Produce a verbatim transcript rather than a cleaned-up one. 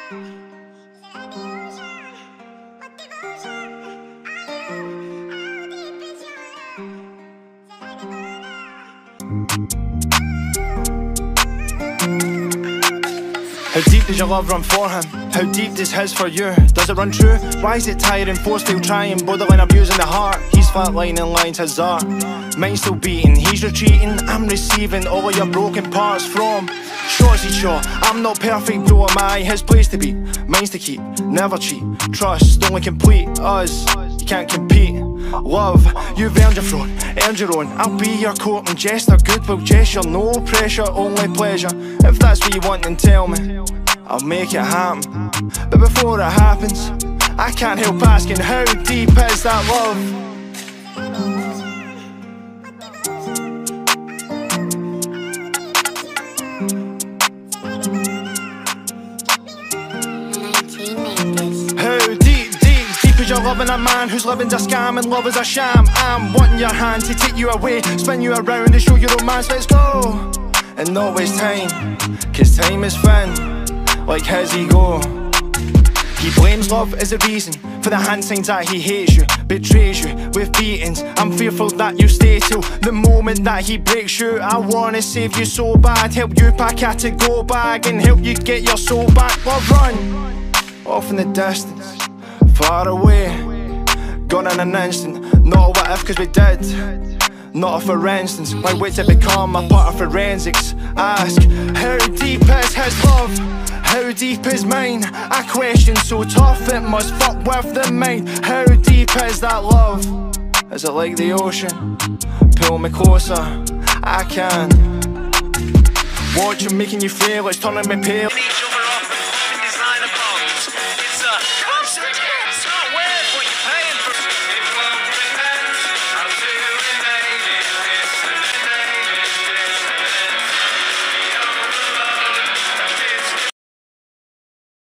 How deep does your love run for him? How deep does his for you? Does it run true? Why is it tiring, force field trying, borderline abusing the heart? He's flatlining lines, his art. Mine's still beating, he's retreating, I'm receiving all of your broken parts from shots he shot. I'm not perfect, though am I? His place to be, mine's to keep, never cheat. Trust, only complete us, you can't compete. Love, you've earned your throne, earned your own. I'll be your court and jester, goodwill gesture. No pressure, only pleasure. If that's what you want, then tell me, I'll make it happen. But before it happens, I can't help asking, how deep is that love? You're loving a man whose living's a scam and love is a sham. I'm wanting your hand to take you away, spin you around to show you romance. Let's go and not waste time, cause time is thin like his ego. He blames love as a reason for the hand signs that he hates you, betrays you with beatings. I'm fearful that you stay till the moment that he breaks you. I wanna save you so bad, help you pack out to go back and help you get your soul back. Love run off in the distance, far away, gone in an instant. Not a what if, cause we did. Not a for instance. Why wait to become a part of forensics? Ask, how deep is his love? How deep is mine? A question so tough it must fuck with the mind. How deep is that love? Is it like the ocean? Pull me closer, I can. Watch him making you feel, it's turning me pale.